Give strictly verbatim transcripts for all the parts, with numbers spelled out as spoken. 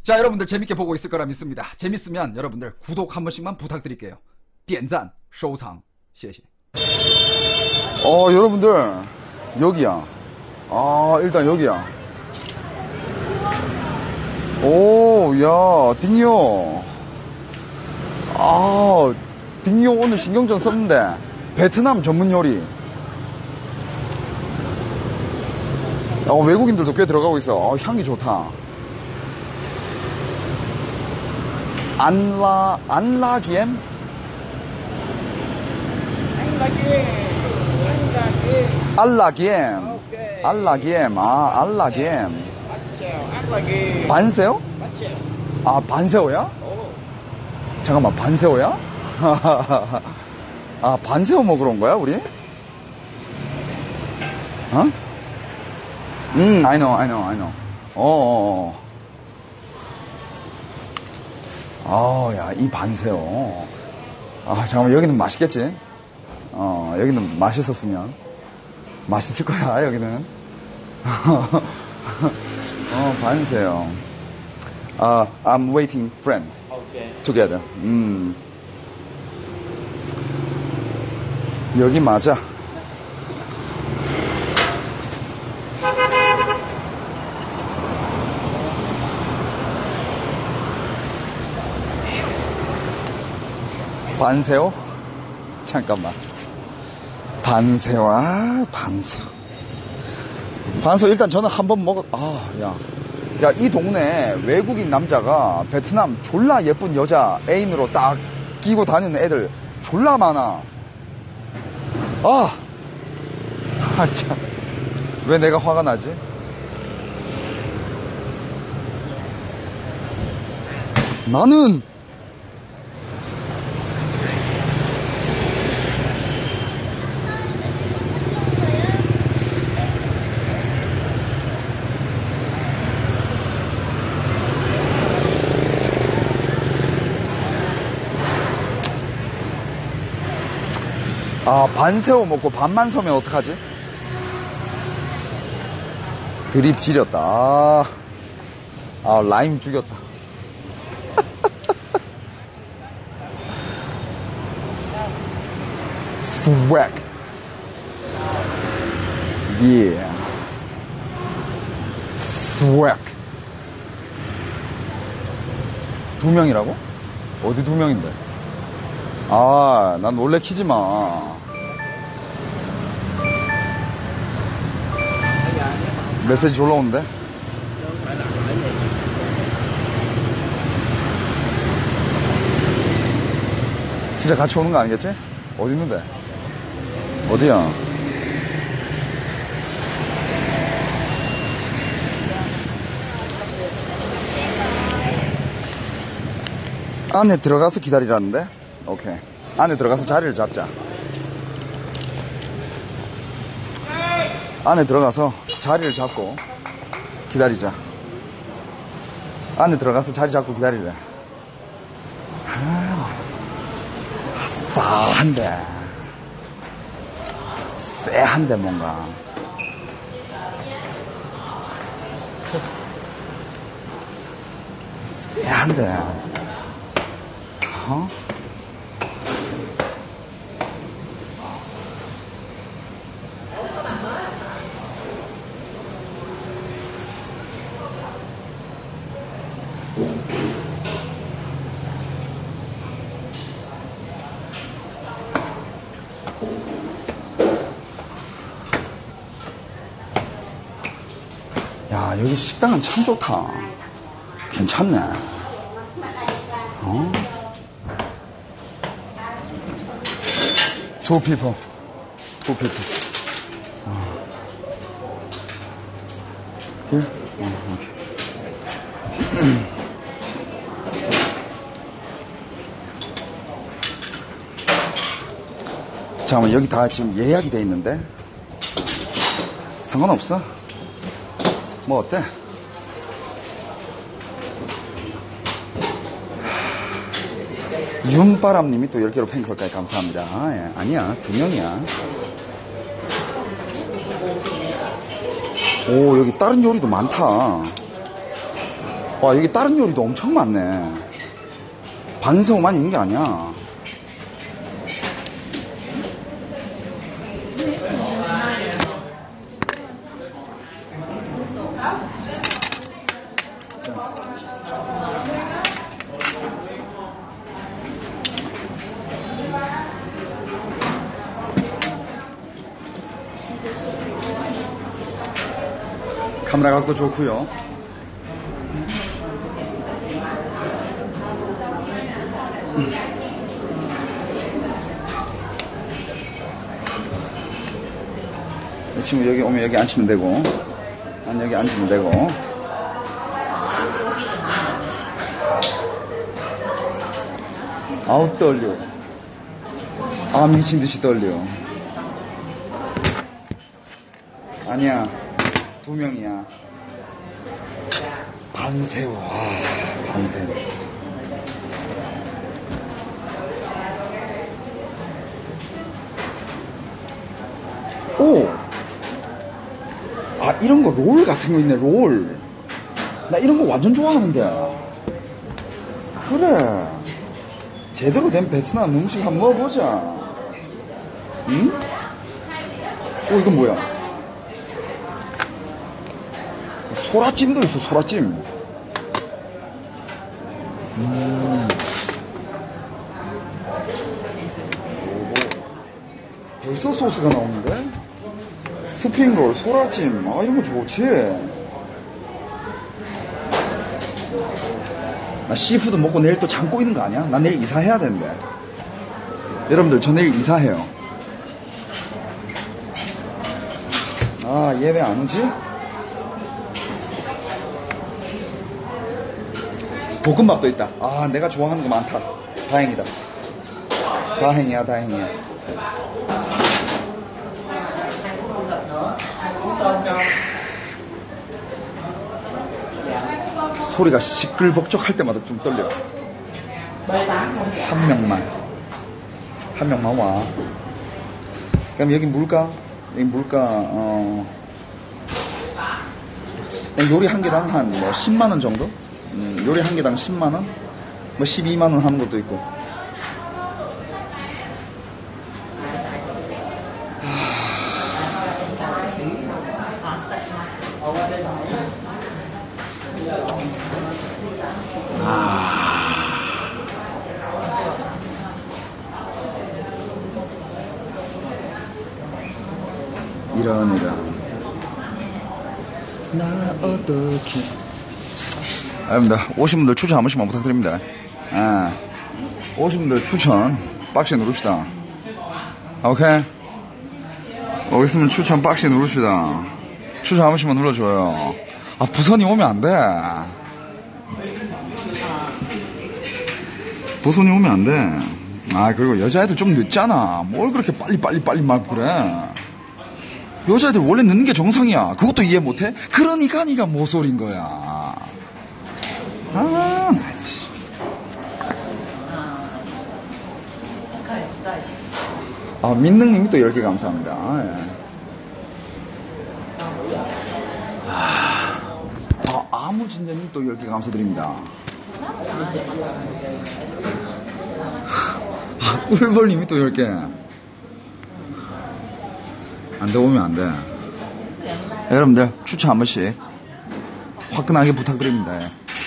자, 여러분들 재밌게 보고 있을 거라 믿습니다. 재밌으면 여러분들 구독 한 번씩만 부탁드릴게요. 点赞收藏谢谢. 어, 여러분들 여기야. 아, 일단 여기야. 오, 야, 딩요. 아, 딩요 오늘 신경 좀 썼는데 베트남 전문 요리. 어, 외국인들도 꽤 들어가고 있어. 어, 향이 좋다. 안라, 안라기엠? 알라기엠. 알라기엠. 아, 알라기엠. 반새우? 아, 반새우야? 잠깐만, 반새우야? 아, 반새우 먹으러 온 거야, 우리? 어? 음, I know, I know, I know. 어어어. 아, 야, 이 반새우. 아, 잠깐만, 여기는 맛있겠지? 어, 여기는 맛있었으면. 맛있을 거야, 여기는. 어, 반새우. 아, I'm waiting, friend. Okay. Together. 음. 여기 맞아. 반새우? 잠깐만. 반새우, 아, 반새우. 반새우 일단 저는 한번 먹었, 아, 야. 야, 이 동네 외국인 남자가 베트남 졸라 예쁜 여자 애인으로 딱 끼고 다니는 애들 졸라 많아. 아! 아, 참. 왜 내가 화가 나지? 나는 아, 반새우 먹고 반만 서면 어떡하지? 드립 지렸다. 아, 아 라임 죽였다. 스웩. 예. 스웩. 두 명이라고? 어디 두 명인데? 아, 난 놀래키지 마. 메시지 졸라 오는데? 진짜 같이 오는 거 아니겠지? 어디 있는데? 어디야? 안에 들어가서 기다리라는데? 오케이. 안에 들어가서 자리를 잡자. 안에 들어가서 자리를 잡고 기다리자. 안에 들어가서 자리 잡고 기다리래. 아, 싸한데. 쎄한데 뭔가. 쎄한데. 어? 야, 여기 식당은 참 좋다. 괜찮네. 어? Two people. Two people. 어. Here? 어, 오케이. 잠깐만, 여기 다 지금 예약이 돼 있는데? 상관없어? 뭐 어때? 윤바람님이 또 열 개로 팬클럽까지 감사합니다. 아, 예. 아니야, 두 명이야. 오, 여기 다른 요리도 많다. 와, 여기 다른 요리도 엄청 많네. 반새우만 있는 게 아니야. 카메라 각도 좋고요. 이 친구 여기 오면 여기 앉히면 되고, 난 여기 앉으면 되고. 아우 떨려. 아 미친듯이 떨려. 아니야, 두 명이야. 반새우. 아 반새우. 오! 아, 이런 거, 롤 같은 거 있네, 롤. 나 이런 거 완전 좋아하는데. 그래. 제대로 된 베트남 음식 한번 먹어보자. 응? 오, 이건 뭐야? 소라찜도 있어, 소라찜. 음. 오, 벌써 소스가 나오는데? 스프링롤, 소라찜, 아, 이런 거 좋지. 나 시푸드 먹고 내일 또 장 꼬이는 거 아니야? 나 내일 이사해야 되는데. 여러분들, 저 내일 이사해요. 아, 얘 왜 안 오지? 볶음밥도 있다. 아, 내가 좋아하는 거 많다. 다행이다. 다행이야, 다행이야. 소리가 시끌벅적할 때마다 좀 떨려. 한 명만. 한 명만 와. 그럼 여기 물가? 여기 물가, 어. 요리 한 개당 한 뭐 십만 원 정도? 음, 요리 한 개당 십만 원? 뭐 십이만 원 하는 것도 있고. 이런 이런 나 어떻게 여러분들 오신 분들 추천 한 번씩만 부탁드립니다. 아, 오신 분들 추천 박스 누릅시다. 오케이, 오겠으면 추천 박스 누릅시다. 추천 한 번씩만 눌러줘요. 아, 부선이 오면 안 돼. 부선이 오면 안 돼. 아, 그리고 여자애들 좀 늦잖아. 뭘 그렇게 빨리 빨리 빨리 말고 그래. 여자애들 원래 늦는 게 정상이야. 그것도 이해 못해? 그러니까 니가 모쏠인 거야. 아, 나 지. 아, 민능님이 또 열 개 감사합니다. 예. 아, 아무진자님 또 열 개 감사드립니다. 아, 꿀벌님이 또 열 개. 안 돼, 오면 안 돼. 여러분들, 추천 한 번씩 화끈하게 부탁드립니다.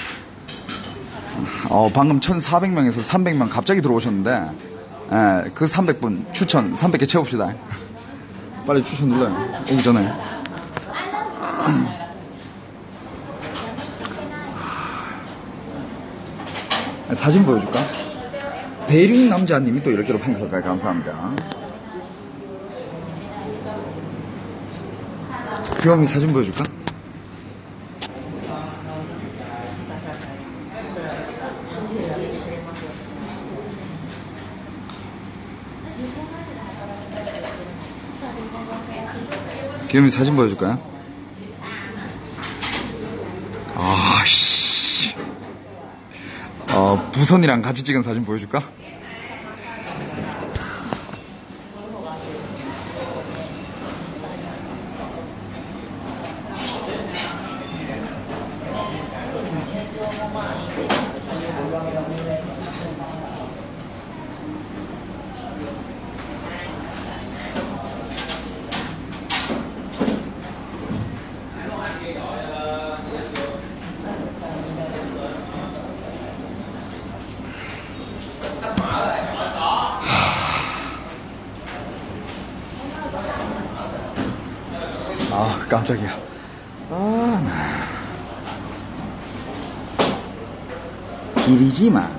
어, 방금 천사백 명에서 삼백 명 갑자기 들어오셨는데, 예, 그 삼백 분 추천 삼백 개 채웁시다. 빨리 추천 눌러요. 오기 전에. 사진 보여줄까? 대륙 남자님이 또 이렇게로 팬클럽까지 감사합니다. 귀염이 사진 보여줄까? 귀염이 사진 보여줄까요? 아씨, 어, 부선이랑 같이 찍은 사진 보여줄까? 아, 깜짝이야. 아, 나. 길이지만.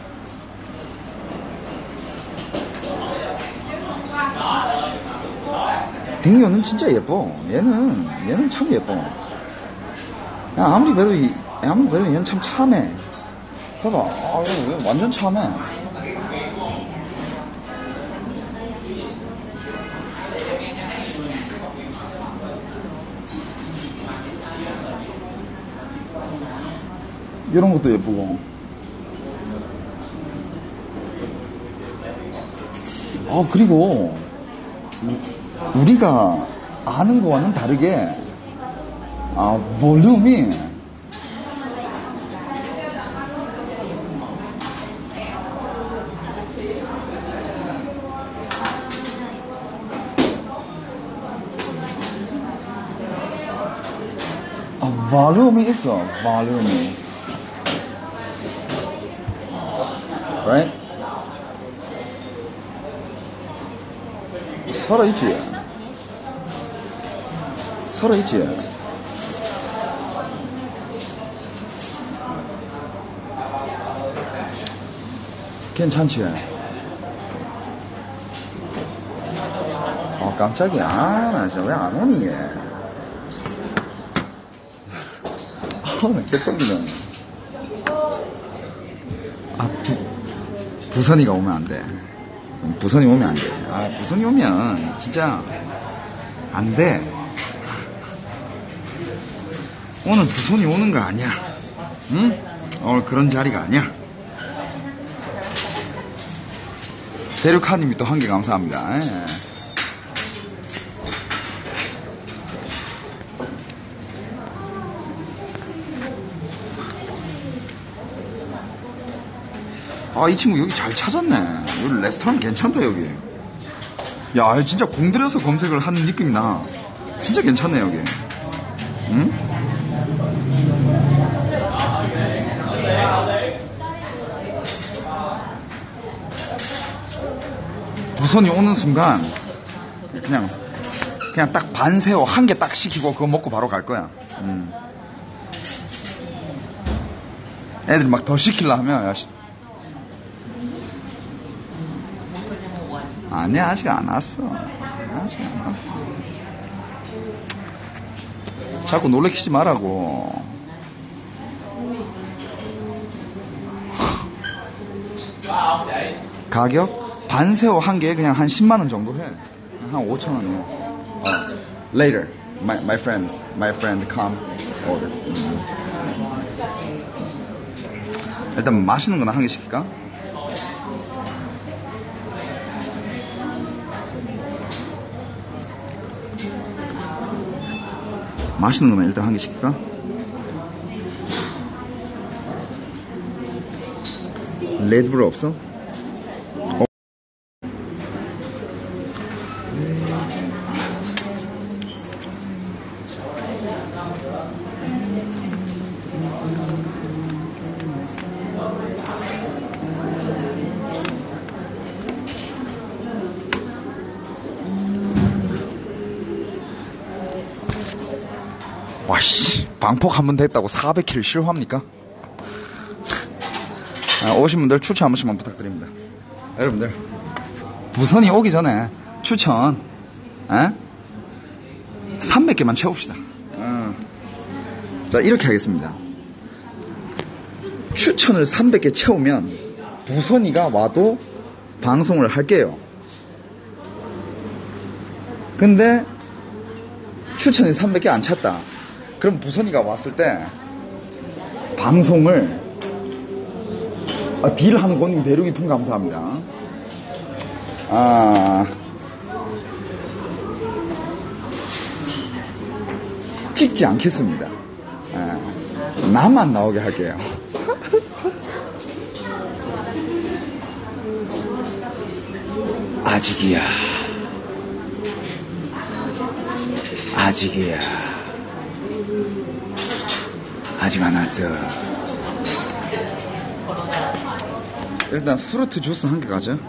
댕이오는 진짜 예뻐. 얘는, 얘는 참 예뻐. 야, 아무리 봐도, 이, 아무리 봐도 얘는 참 참해. 봐봐. 아, 얘 완전 참해. 이런 것도 예쁘고. 아, 그리고 우리가 아는 거와는 다르게 아, 볼륨이 아, 볼륨이 있어. 볼륨이. Right? 살아있지? 살아있지? 괜찮지? 어, 깜짝이야. 아, 나 진짜 왜 안 오니, 얘. 아, 나 개떨리네. 아, 부, 부선이가 오면 안 돼. 부선이 오면 안 돼. 아, 부선이 오면 진짜 안 돼. 오늘 부선이 오는 거 아니야. 응? 오늘 그런 자리가 아니야. 대륙하님이 또 한 개 감사합니다. 예. 아, 이 친구 여기 잘 찾았네. 여기 레스토랑 괜찮다, 여기. 야, 진짜 공들여서 검색을 하는 느낌이 나. 진짜 괜찮네, 여기. 응? 부선이 오는 순간, 그냥, 그냥 딱 반새우 한 개 딱 시키고 그거 먹고 바로 갈 거야. 음. 애들이 막 더 시키려 하면, 야, 씨. 아니야, 아직 안 왔어. 아직 안 왔어. 자꾸 놀래키지 말라고. 가격? 반새우 한 개에 그냥 한 십만 원 정도 해. 한 오천 원이야. 어. Later, my, my friend, my friend come order. 음. 일단 맛있는 거나 한 개 시킬까? 맛있는 거나 일단 한 개 시킬까? 레드불 없어? 어? 와씨, 방폭 한 번 됐다고 사백 킬 실화입니까? 아, 오신 분들 추천 한 번씩만 부탁드립니다. 여러분들, 부선이 오기 전에 추천 에? 삼백 개만 채웁시다. 어. 자, 이렇게 하겠습니다. 추천을 삼백 개 채우면 부선이가 와도 방송을 할게요. 근데 추천이 삼백 개 안 찼다. 그럼 부선이가 왔을 때 방송을 아, 딜하는 건님 대륙 이품 감사합니다. 아, 찍지 않겠습니다. 아, 나만 나오게 할게요. 아직이야. 아직이야. 아직 안 왔어. 일단 프루트 주스 한 개 가자.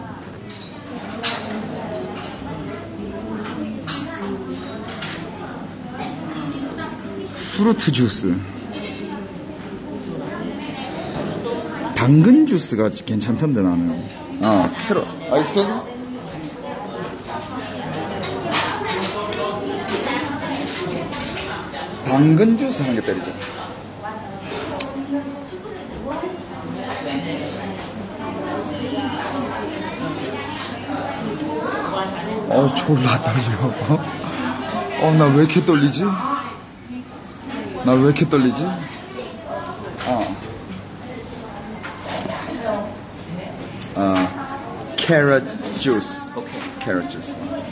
프루트 주스. 당근 주스가 괜찮던데 나는. 어, 캐럿. 아, excuse me? 당근 주스 한 개 때리자. 어, 졸라 떨려. 어, 나 왜 이렇게 떨리지? 나 왜 이렇게 떨리지? 어. 어, 캐럿 주스. 오케이. 캐럿 주스.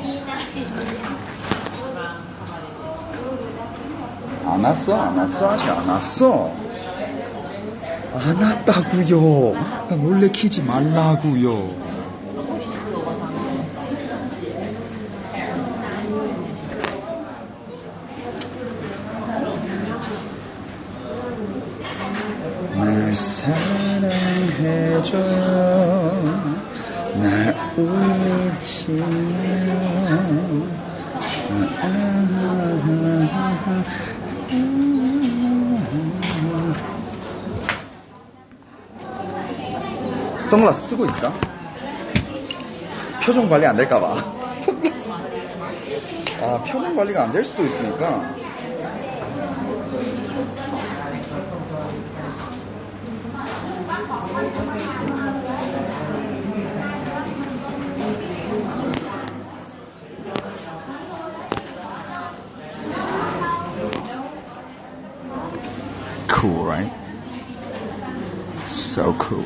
안 왔어? 안 왔어? 아직 안 왔어? 안 왔다구요. 나 놀래키지 말라구요. 날 사랑해줘요. 날 울지 마요. 선글라스 쓰고 있을까? 표정 관리 안 될까봐. 아, 표정 관리가 안 될 수도 있으니까. Cool, right? So cool.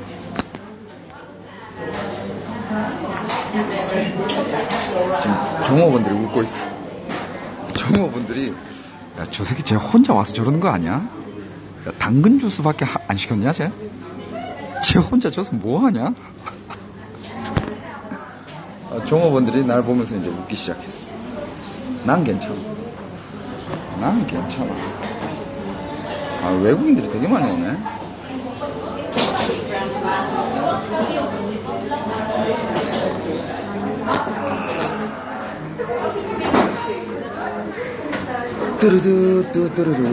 지금 종업원들이 웃고 있어. 종업원들이 야, 저 새끼 쟤 혼자 와서 저러는 거 아니야? 야, 당근 주스밖에 하, 안 시켰냐 쟤? 쟤 혼자 저서 뭐 하냐? 아, 종업원들이 날 보면서 이제 웃기 시작했어. 난 괜찮아. 난 괜찮아. 아, 외국인들이 되게 많이 오네. 뚜루두 뚜뚜루두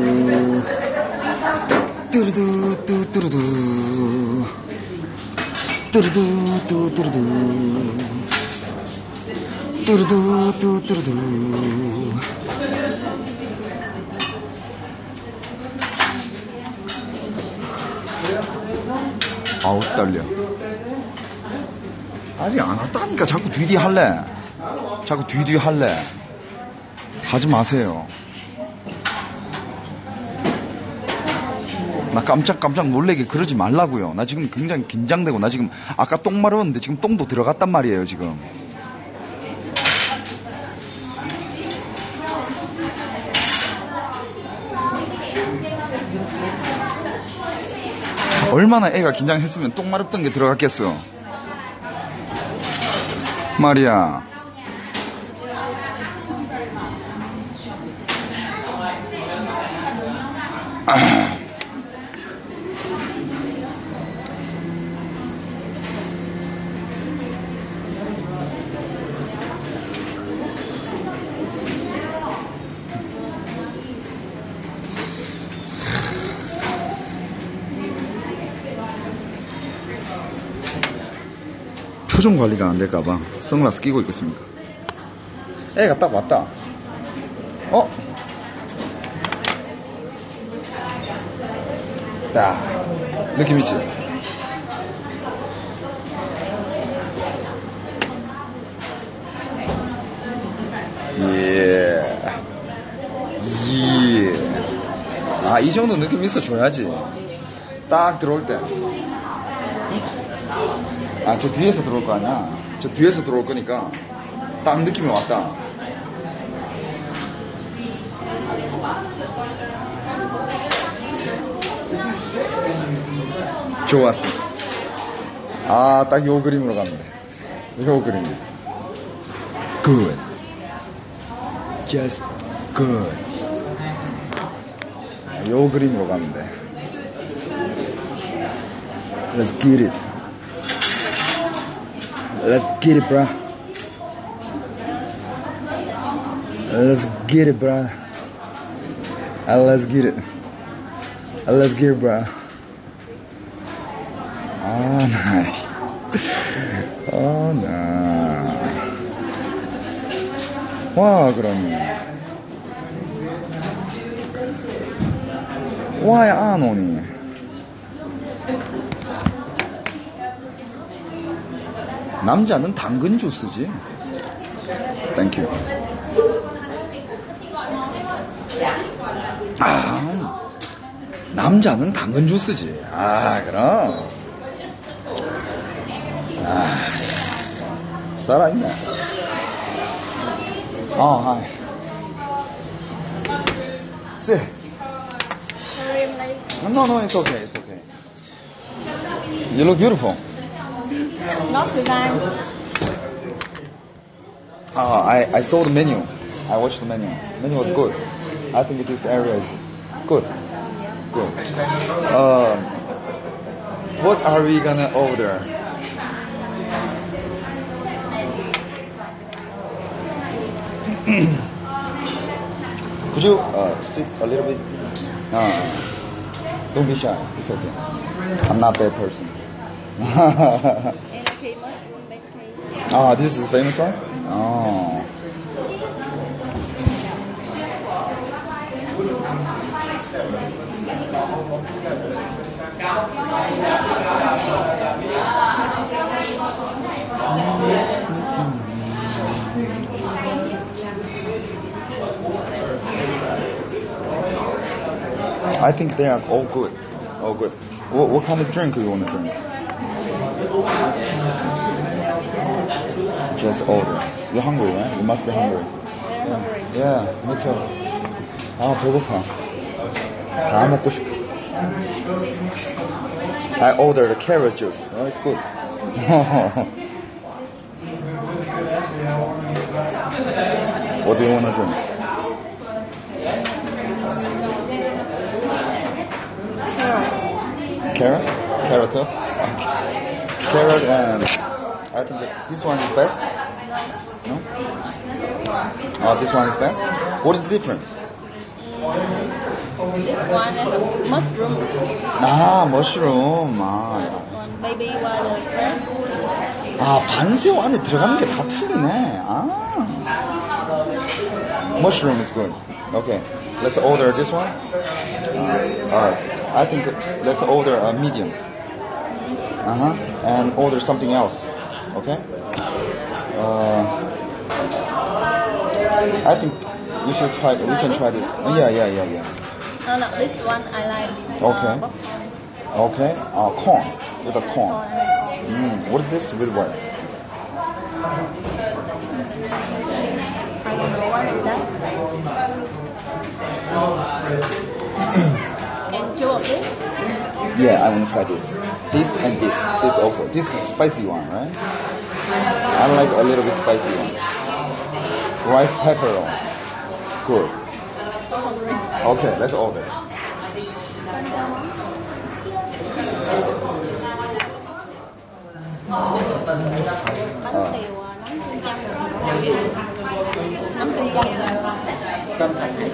뚜루두 뚜뚜루두 뚜루두 뚜뚜루두 뚜루두 뚜뚜루두. 아우 떨려. 아직 안 왔다니까. 자꾸 뒤뒤 할래. 자꾸 뒤뒤 할래. 하지 마세요. 나 깜짝깜짝 놀래게 그러지 말라고요. 나 지금 굉장히 긴장되고, 나 지금 아까 똥 마려웠는데 지금 똥도 들어갔단 말이에요 지금. 얼마나 애가 긴장했으면 똥 마렵던 게 들어갔겠어. 말이야. 아. 표정 관리가 안 될까봐 선글라스 끼고 있겠습니다. 애가 딱 왔다. 어? 딱 느낌 있지? 예. 예. 아, 이 정도 느낌 있어 줘야지. 딱 들어올 때. 아, 저 뒤에서 들어올 거 아니야? 저 뒤에서 들어올 거니까 딱 느낌이 왔다. 좋았어. 아, 딱 요 그림으로 가면 돼. 요 그림. Good. Just good. 요 그림으로 가면 돼. Let's get it. Let's get it, bro. Let's get it, bro. Uh, let's get it. Uh, let's get it, bro. Oh, nice. Oh, nice. 와, 그러네. 와, 안 오니? 남자는 당근 주스지. Thank you. 아, 남자는 당근 주스지. 아, 그럼. 아, 살아있네. 어, 하이. See. No, no, it's okay, it's okay. You look beautiful. Not too bad. Uh, I, I saw the menu. I watched the menu. Menu was good. I think this area is good. Good. Um, what are we gonna order? Could you uh, sit a little bit? Uh, don't be shy. It's okay. I'm not that person. And a famous one, bake cake. Ah, this is the famous one? Oh. I think they are all good. All good. What, what kind of drink do you want to drink? Just order. You're hungry, right? You must be hungry. They're hungry. Yeah, me too. 아, 배고파. 다 먹고 싶어. I ordered carrot juice. Oh, it's good. What do you want to drink? Carrot? Carrot too? Okay. Carrot and I think that this one is best. No? Oh, this one is best? What is different? This one is mushroom. 아, 머쉬룸. 아, One baby water first. 아, 반새우 안에 들어가는 게 다 틀리네. 아. Mushroom is good. Okay. Let's order this one. Uh, alright. I think let's order a medium. Uh-huh. And order something else. Okay? Uh, I think you should try, we can try this. Oh, yeah, yeah, yeah, yeah. No, no, this one I like. Okay. Uh, popcorn. Okay. Uh, corn. With a corn. Corn, I like corn. Mm, what is this with what? I don't know what is that. And two of this. Yeah, I want to try this. This and this. This also. This is spicy one, right? I like a little bit spicy one. Rice pepper roll. Good. So hungry. Okay, let's order. Bánh xèo nấm kim châm. Nấm kim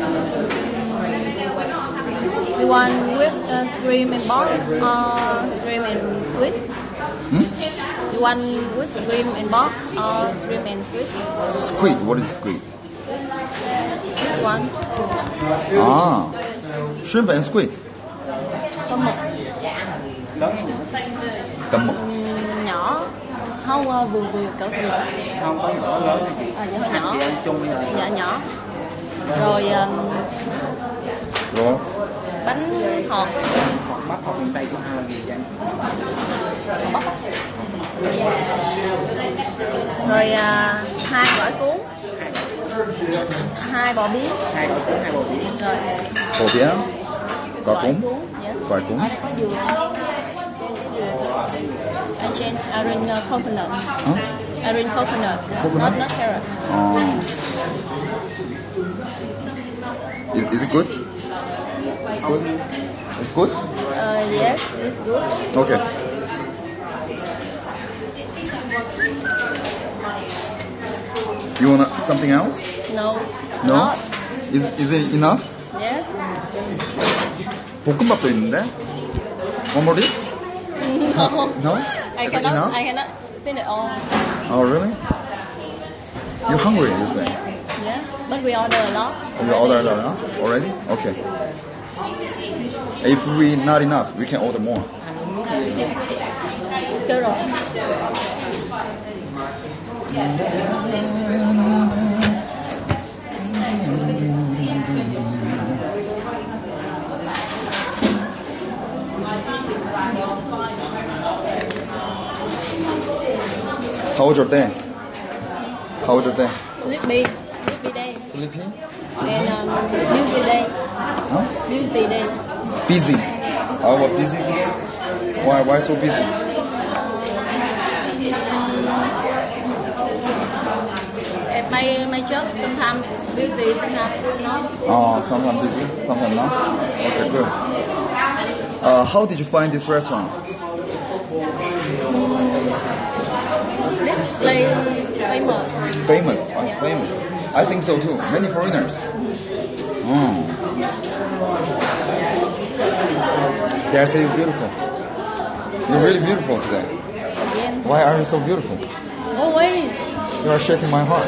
châm. You want with uh, shrimp and pork or shrimp and squid? Hmm? You want with shrimp and pork or shrimp and squid? Squid. What is squid? This one. Ah, shrimp and squid. Tôm mực. Tấm mực. Ừm, nhỏ. Không uh, vừa vừa cỡ vừa. Không có nhỏ lớn. À, nhỏ Anh nhỏ. chị ăn chung rồi. Dạ nhỏ. Rồi um, Rồi. bánh hột. Còn bắp hoặc tay của hai gì vậy? Bắp. Rồi à, hai gỏi cuốn, hai bò biếc, Hai gói cuốn, hai bò biển. rồi Bò biển. Gỏi cuốn. dạ. Gỏi cuốn. Có dừa. Ở change Irene uh, coconut. Huh? Irene coconut. Coconut? Not, not carrot. Oh. Is, is it good? It's good? It's good? Uh, yes, it's good. Okay. You want something else? No. No? Not. Is, is it enough? Yes. 볶음밥도 있는데? One more dish? No. No? I Is it cannot. enough? I cannot finish it all. Oh, really? You're hungry, you say? Yes, but we order a lot. You ordered a lot already? Okay. If we not enough, we can order more. Được rồi. How was your day? How was your day? Sleepy. Sleepy day. Sleepy? And um, busy day. Huh? Busy day. Busy. Oh, what busy today? Why? Why so busy? At my, my job, sometimes it's busy, sometimes it's not. Oh, sometimes busy, sometimes not. Okay, good. Uh, how did you find this restaurant? This place is famous. Famous. Oh, it's famous. I think so too. Many foreigners. Oh. They are so beautiful. You're really beautiful today. Again. Why are you so beautiful? Always. You are shaking my heart.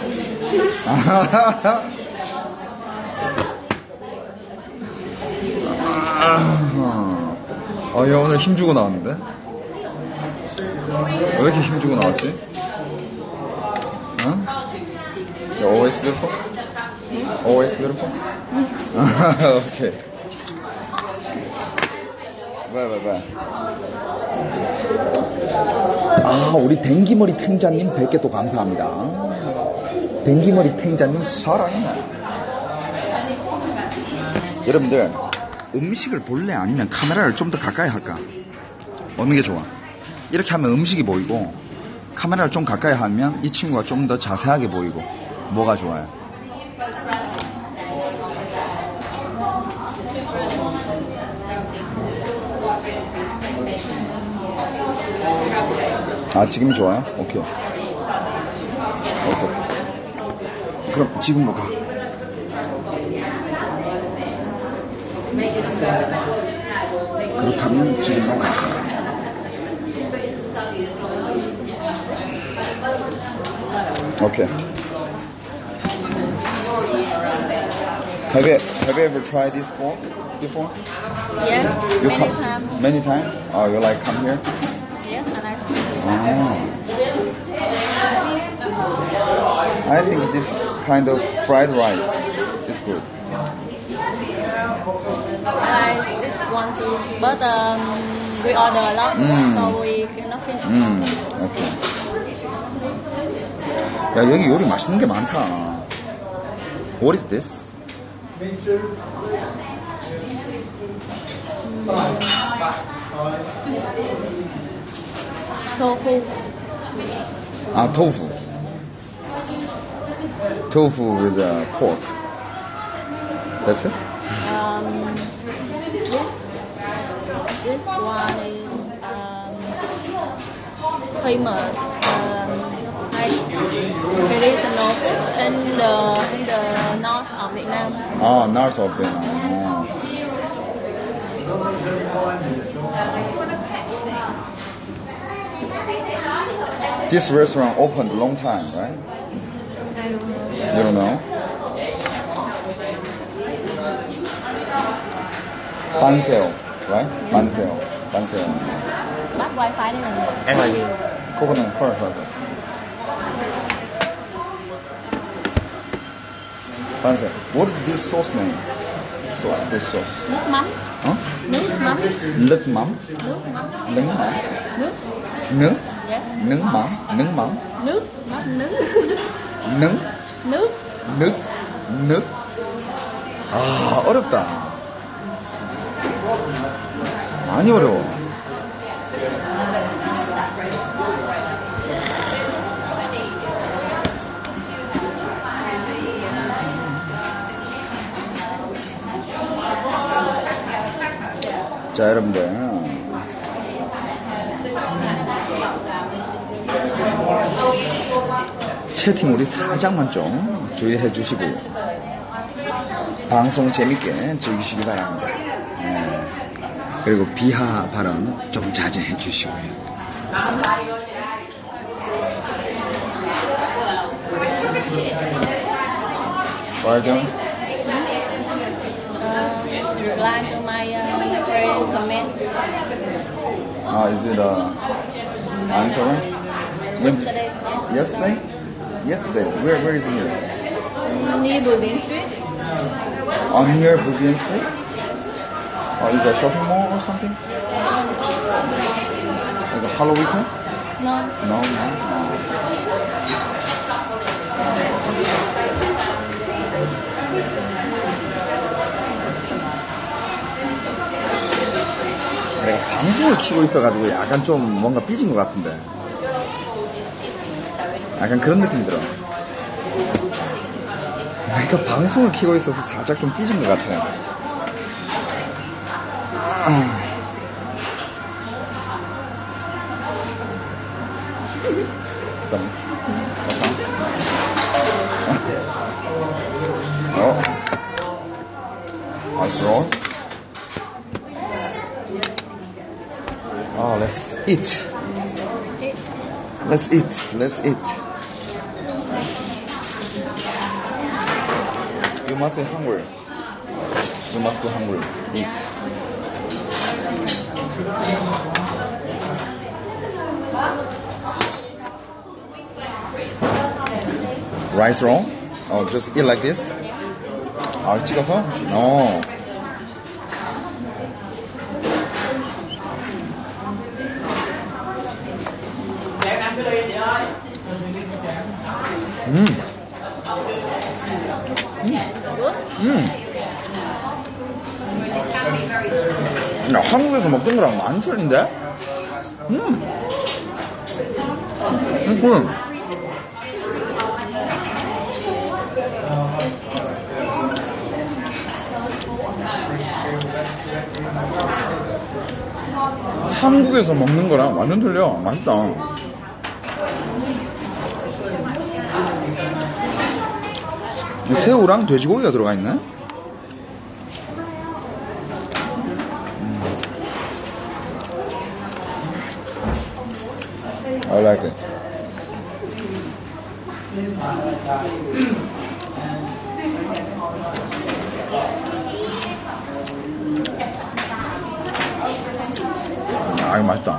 아, 얘 오늘 힘주고 나왔는데? 왜 이렇게 힘주고 나왔지? 응? You're always beautiful? Always beautiful? Okay. 왜, 왜, 왜? 아, 우리 댕기머리 탱자님 백 개 또 감사합니다. 댕기머리 탱자님 살아있네. 여러분들, 음식을 볼래 아니면 카메라를 좀 더 가까이 할까? 어느 게 좋아? 이렇게 하면 음식이 보이고, 카메라를 좀 가까이 하면 이 친구가 좀 더 자세하게 보이고, 뭐가 좋아요? 아, 지금이 좋아요? 오케이. 오케이. 그럼 지금으로 가. 그렇다면 지금으로 가. 오케이. Have you, have you ever tried this before? before? Yes, You many come- times. Many times? Oh, you like come here? Yes, and I Oh. I think this kind of fried rice is good. I this one too, but um, we order a lot, Mm. so we cannot finish. 음, 오케이. 야, 여기 요리 맛있는 게 많다. What is this? Tofu. 아, tofu. Tofu with uh, pork. That's it? Um, this this one is um, famous. Um, like traditional food in the in the north of Vietnam. 아, north of Vietnam. This restaurant opened a long time, right? You don't know? Banseo, right? Banseo, Banseo. Bắt wifi đây là Em là gì? Coconut, her, her. Banseo. What is this sauce name? Sauce, this sauce. nước mắm, Huh? nước mắm, Nước mắm. nước mắm, Nước mắm. nước, Nước. yes, Nước mắm. Nước mắm. nước, not nước, nước. nước. 늑, 늑. 아, 어렵다. 많이 어려워. 자, 여러분들. 채팅 우리 살짝만 좀 주의해 주시고요. 방송 재밌게 즐기시기 바랍니다. 네. 그리고 비하 발언 좀 자제해 주시고요. What are you doing? Uh, reply to my uh, friend comment. Ah, is it uh, answering? When- Yesterday, Yesterday? Yesterday. Where where is it here? near Bourbon Street. On near Bourbon Street? Oh, is it a shopping mall or something? Like a Halloween? No, No, no, no. 내가 방송을 키고 있어가지고 약간 좀 뭔가 삐진 것 같은데. 약간 그런 느낌이 들어. 내가 방송을 키고 있어서 살짝 좀 삐진 것 같아요. 아. 잠깐만. 어? Ice roll. Oh, let's eat. Let's eat. Let's eat. You must be hungry. You must be hungry. Eat. Rice roll? Oh, just eat like this? 아, 찍어서? No. 음. 음. 야, 한국에서 먹던 거랑 많이 틀린데? 음. 음. 한국에서 먹는 거랑 완전 틀려. 맛있다. 새우랑 돼지고기가 들어가 있네? 음. I like it. 아, 이거 맛있다.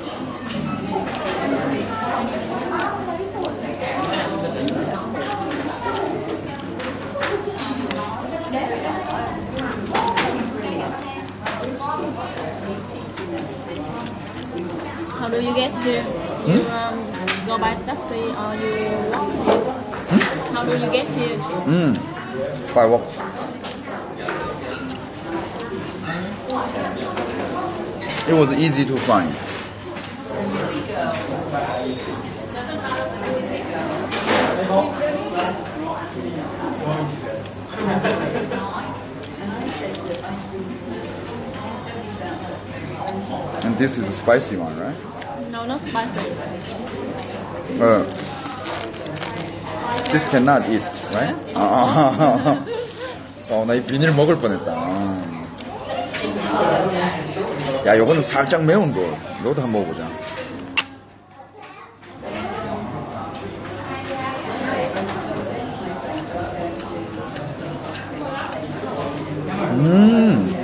how do you get here? Hmm? You um, go by taxi or you walk? Hmm? How do you get here? 음, by walk. It was easy to find. And this is a spicy one, right? No, not spicy. Uh, this cannot eat, right? 아, 어, 나 이 비닐 먹을 뻔했다. 야, 요거는 살짝 매운 거. 이것도 한번 먹어보자. 음.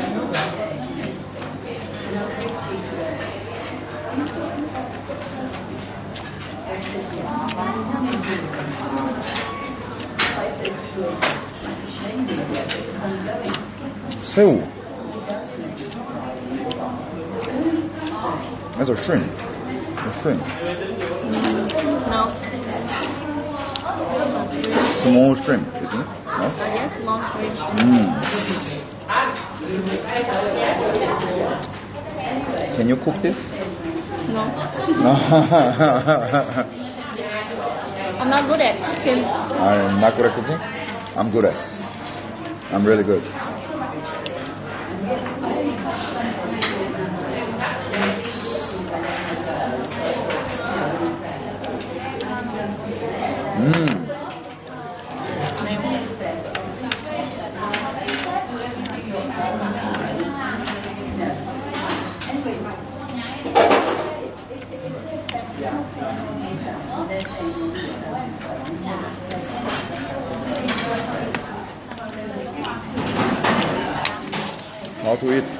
새우. That's a shrimp. A shrimp. No. Small shrimp, isn't it? No? Uh, yes, small shrimp. Mm. Can you cook this? No. No. I'm not good at cooking. I'm not good at cooking? I'm good at it. I'm really good. 음. How to eat?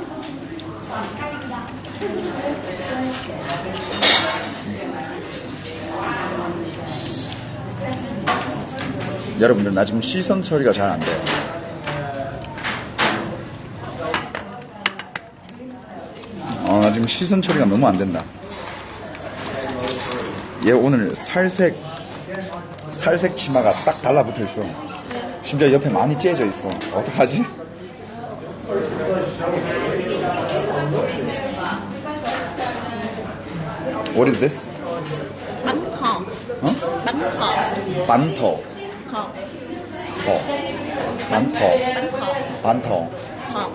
여러분들 나 지금 시선 처리가 잘 안 돼요. 어, 나 지금 시선 처리가 너무 안 된다. 얘 오늘 살색 살색 치마가 딱 달라붙어 있어. 심지어 옆에 많이 째져 있어. 어떡하지? What is this? Bánh khọt. 어? Bánh khọt. 반터. Khọt. 터. 반터. Bánh khọt. 반터. Khọt.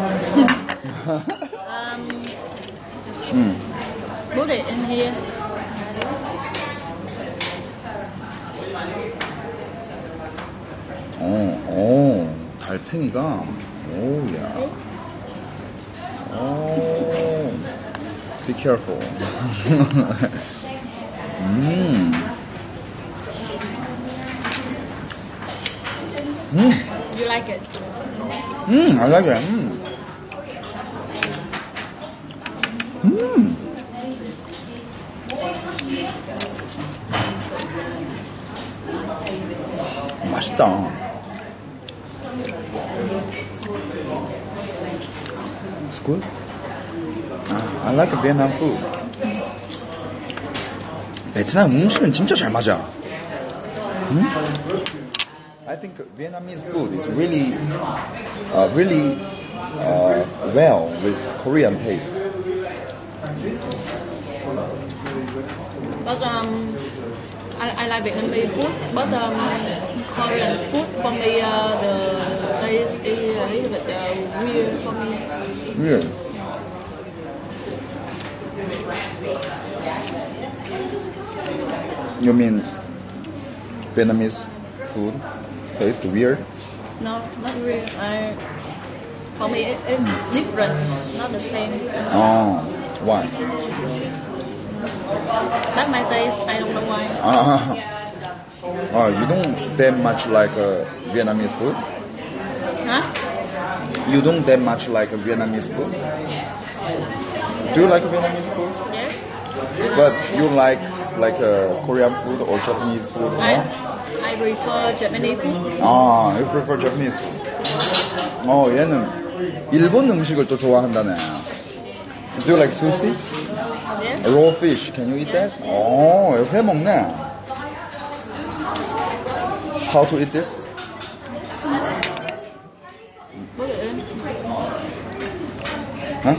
um, 음. put it in here. 어, 어, 달팽이가, 오야. 오, be careful. 음. 음, You like it? 음, I like it. 음. 음. 맛있다. It's good. 아, I like Vietnam food. 베트남 음식은 진짜 잘 맞아. 음? I think Vietnamese food is really, uh, really uh, well with Korean taste. But um, I, I like Vietnamese food, but um, Korean food for me, uh, the taste is a little bit uh, weird for me. Weird. You mean Vietnamese food taste weird? No, not weird. I, for me, it, it's different, not the same. Oh, why? That's my taste. I don't know why. Ah, oh, you don't that much like uh, Vietnamese food? Huh? You don't that much like Vietnamese food? Do you like Vietnamese food? Yes. But you like like uh, Korean food or Japanese food? I, No? I prefer Japanese food. 아, you prefer Japanese food. 어, 얘는 일본 음식을 또 좋아한다네. Do you like sushi? Yes. Raw fish, can you eat that? 어, 회 먹네. How to eat this? Put it in. Huh?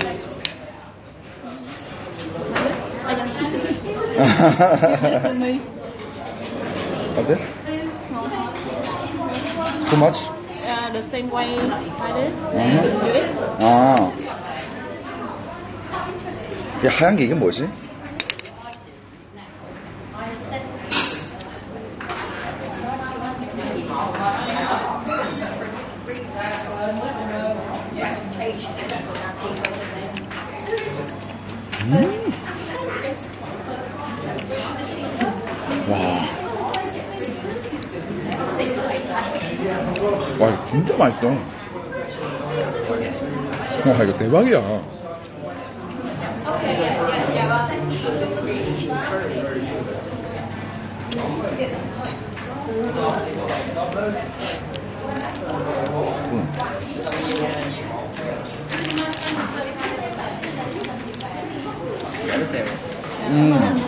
I don't know. For me. What's it? Too much? Uh, the same way like this. Mhm. Do it. 아. 이 하얀 게 이게 뭐지? 음. 와. 와, 이거 진짜 맛있어. 와, 이거 대박이야. 음.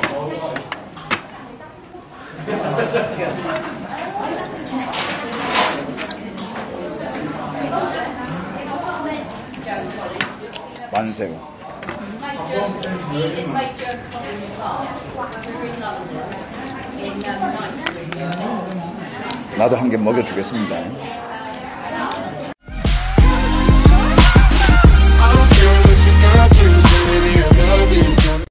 만색. 나도 한 개 먹여주겠습니다.